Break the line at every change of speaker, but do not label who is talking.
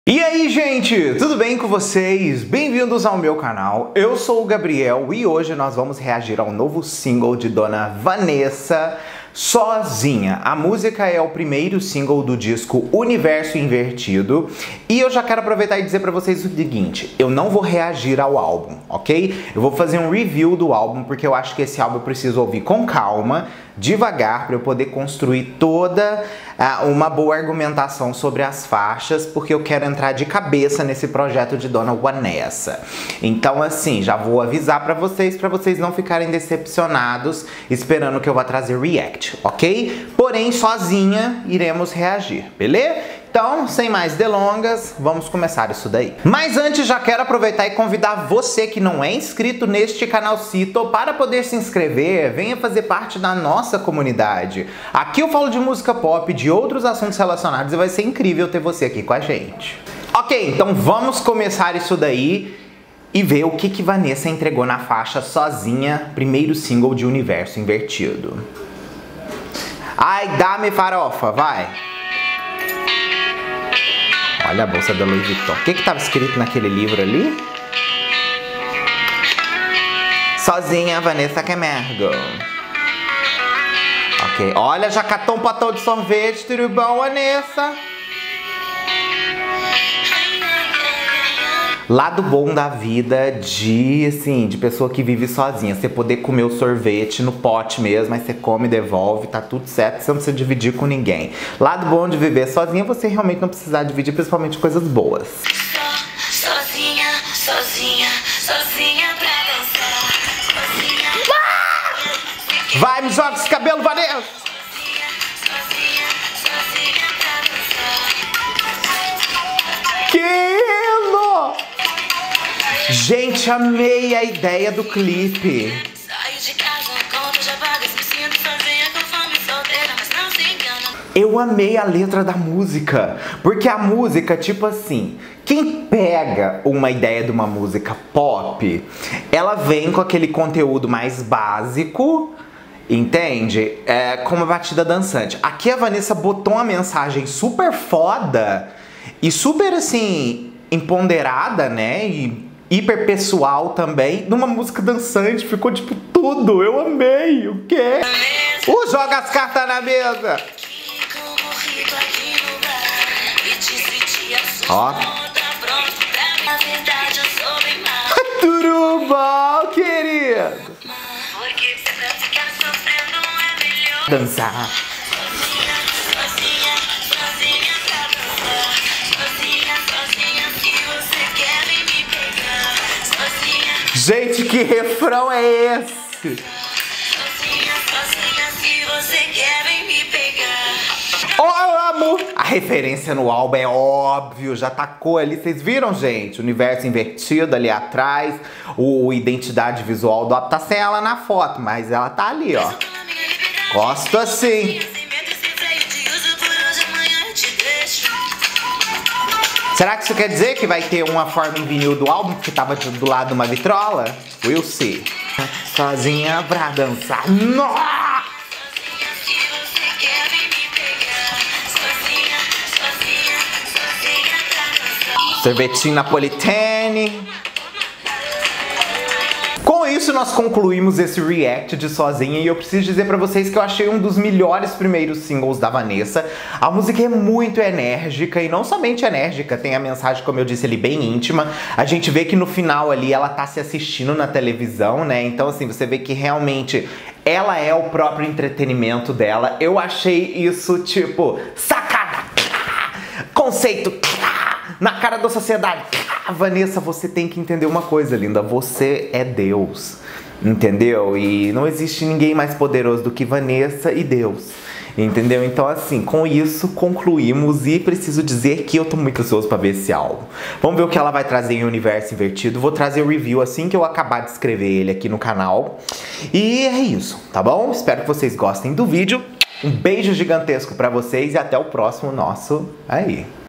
E aí, gente, tudo bem com vocês? Bem-vindos ao meu canal. Eu sou o Gabriel e hoje nós vamos reagir ao novo single de Dona Vanessa, Sozinha. A música é o primeiro single do disco Universo Invertido e eu já quero aproveitar e dizer pra vocês o seguinte: eu não vou reagir ao álbum, ok? Eu vou fazer um review do álbum porque eu acho que esse álbum eu preciso ouvir com calma, devagar, para eu poder construir toda uma boa argumentação sobre as faixas, porque eu quero entrar de cabeça nesse projeto de Dona Vanessa. Então, assim, já vou avisar para vocês não ficarem decepcionados esperando que eu vá trazer react, ok? Porém, sozinha iremos reagir, beleza? Então, sem mais delongas, vamos começar isso daí. Mas antes, já quero aproveitar e convidar você que não é inscrito neste canalcito para poder se inscrever, venha fazer parte da nossa comunidade. Aqui eu falo de música pop, de outros assuntos relacionados e vai ser incrível ter você aqui com a gente. Ok, então vamos começar isso daí e ver o que Vanessa entregou na faixa Sozinha, primeiro single de Universo Invertido. Ai, dá-me farofa, vai! Olha a bolsa da Louis Vuitton. O que estava escrito naquele livro ali? Sozinha, Vanessa Camargo. Ok. Olha, já catou um potão de sorvete, tudo bom, Vanessa? Lado bom da vida de pessoa que vive sozinha. Você poder comer o sorvete no pote mesmo, aí você come e devolve, tá tudo certo, você não precisa dividir com ninguém. Lado bom de viver sozinha, você realmente não precisar dividir, principalmente coisas boas.
Sozinha, sozinha, sozinha pra dançar. Sozinha,
vai, me joga esse cabelo, Vanessa!
sozinha, sozinha pra dançar.
Que lindo! Gente, amei a ideia do clipe.
Saio de casa, conto, já pago, me sinto sozinha, com fome solteira, mas não se engana.
Eu amei a letra da música, porque a música, tipo assim, quem pega uma ideia de uma música pop, ela vem com aquele conteúdo mais básico, entende? Com uma batida dançante. Aqui a Vanessa botou uma mensagem super foda e super, assim, empoderada, né? E hiper pessoal também, numa música dançante, ficou tipo tudo, eu amei, o quê? Joga as cartas na mesa! Ó. Tudo bom, querido? Dançar. Gente, que refrão é esse?
Sozinha, sozinha, se você quer, vem me pegar.
Oh, eu amo! A referência no álbum é óbvio, já tacou ali, vocês viram, gente? Universo Invertido ali atrás, o identidade visual do álbum, tá sem ela na foto, mas ela tá ali, ó. Gosto assim. Será que isso quer dizer que vai ter uma forma em vinil do álbum que tava do lado de uma vitrola? We'll see. Sozinha pra dançar. Nossa! Sorvetinho napolitane. Com isso nós concluímos esse react de Sozinha e eu preciso dizer pra vocês que eu achei um dos melhores primeiros singles da Vanessa. A música é muito enérgica e não somente enérgica, tem a mensagem, como eu disse ali, bem íntima. A gente vê que no final ali ela tá se assistindo na televisão, né? Então assim, você vê que realmente ela é o próprio entretenimento dela. Eu achei isso tipo, sacada, conceito, na cara da sociedade. Vanessa, você tem que entender uma coisa, linda. Você é Deus, entendeu? E não existe ninguém mais poderoso do que Vanessa e Deus, entendeu? Então assim, com isso concluímos e preciso dizer que eu tô muito ansioso pra ver esse álbum. Vamos ver o que ela vai trazer em Universo Invertido. Vou trazer o review assim que eu acabar de escrever ele aqui no canal. E é isso, tá bom? Espero que vocês gostem do vídeo. Um beijo gigantesco pra vocês e até o próximo nosso aí.